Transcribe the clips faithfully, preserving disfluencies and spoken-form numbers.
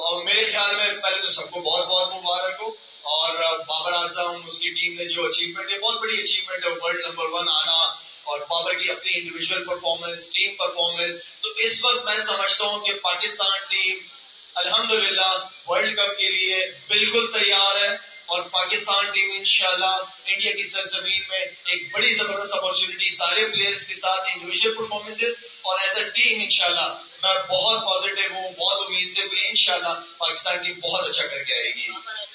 میرے خیال میں پہلے تو سب کو بہت بہت مبارک ہو، اور بابر اعظم اس کی ٹیم نے جو اچیومنٹ ہے، بہت بڑی اچیومنٹ ہے، ورلڈ نمبر ون آنا، اور بابر کی اپنی انڈیویجول پرفارمنس، ٹیم پرفارمنس. تو اس وقت میں سمجھتا ہوں کہ پاکستان ٹیم الحمدللہ ورلڈ کپ کے لیے بالکل تیار ہے، اور پاکستان ٹیم انشاءاللہ انڈیا کی سرزمین میں ایک بڑی زبردست اپرچونٹی سارے پلیئرز کے ساتھ انڈیویجول پرفارمنسز اور ایز اے ٹیم انشاءاللہ میں بہت پازیٹیو ہوں، بہت امید سے کہ انشاءاللہ پاکستان ٹیم بہت اچھا کر کے آئے گی.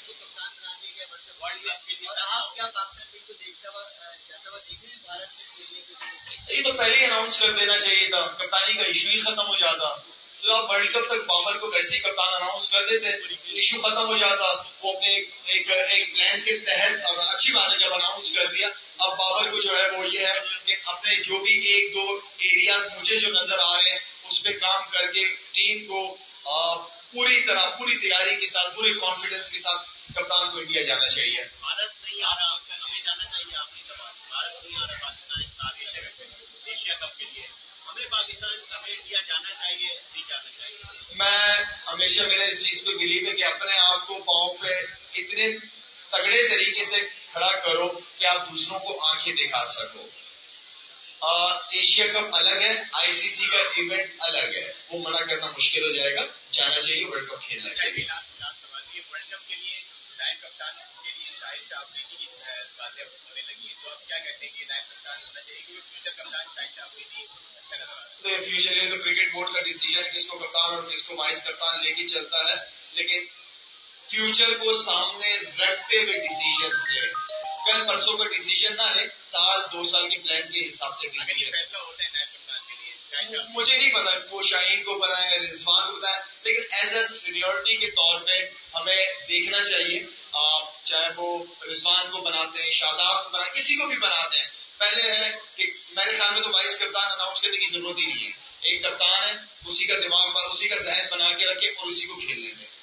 یہ تو پہلے ہی اناؤنس کر دینا چاہیے تھا، کپتانی کا ایشو ہی ختم ہو جاتا. تو آپ ورلڈ کپ تک بابر کو ویسے ہی کپتان اناؤنس کر دیتے، ایشو ختم ہو جاتا. وہ اپنے ایک ایک پلان کے تحت، اور اچھی بات ہے جب اناؤنس کر دیا. اب بابر کو جو ہے وہ یہ ہے کہ اپنے جو بھی ایک دو ایریاز مجھے جو نظر آ رہے ہیں اس پہ کام کر کے ٹیم کو پوری طرح پوری تیاری کے ساتھ پوری کانفیڈنس کے ساتھ کپتان کو انڈیا جانا چاہیے. بھارت نہیں آ رہا، ہمیں جانا چاہیے. آپ کی سوال، بھارت نہیں آ رہا پاکستان ایشیا کپ کے لیے، ہمیں پاکستان ہمیں انڈیا جانا چاہیے نہیں جانا چاہیے؟ میں ہمیشہ میرا اس چیز پہ بلیو ہے کہ اپنے آپ کو پاؤں پہ اتنے تگڑے طریقے سے کھڑا کرو کہ آپ دوسروں کو آنکھیں دکھا سکو. ایشیا کپ الگ ہے، آئی سی سی کا ایونٹ الگ ہے، وہ منع کرنا مشکل ہو جائے گا. جانا چاہیے، ورلڈ کپ کھیلنا چاہیے. ورلڈ کپ کے لیے نائب کپتان کے لیے شاہد شاہ آفریدی کی باتیں ہونے لگی ہیں، تو آپ کیا کہتے ہیں کہ نائب کپتان ہونا چاہیے کیونکہ فیوچر کپتان شاہد شاہ آفریدی اچھا نظر آ رہا ہے؟ فیوچر یہ تو کرکٹ بورڈ کا ڈیسیجن کس کو کپتان اور کس کو وائس کپتان لے کے چلتا ہے، لیکن فیوچر کو سامنے رکھتے ہوئے ڈیسیجن لے. کل پرسوں کا ڈیسیجن نہ لے، سال دو سال کے پلان کے حساب سے ڈیسیجن. فیصلہ ہوتا ہے نائب کپتان کے لیے، مجھے نہیں پتا وہ شاہین کو بنائے رضوان کو بتائے، لیکن ایز اے سینیورٹی کے طور پہ ہمیں دیکھنا چاہیے. آپ چاہے وہ رضوان کو بناتے ہیں، شاداب کو بناتے ہیں، کسی کو بھی بناتے ہیں، پہلے ہے کہ میرے خیال میں تو وائس کپتان اناؤنس کرنے کی ضرورت ہی نہیں ہے. ایک کپتان ہے، اسی کا دماغ پر اسی کا ذہن بنا کے رکھے اور اسی کو کھیلنے دیں.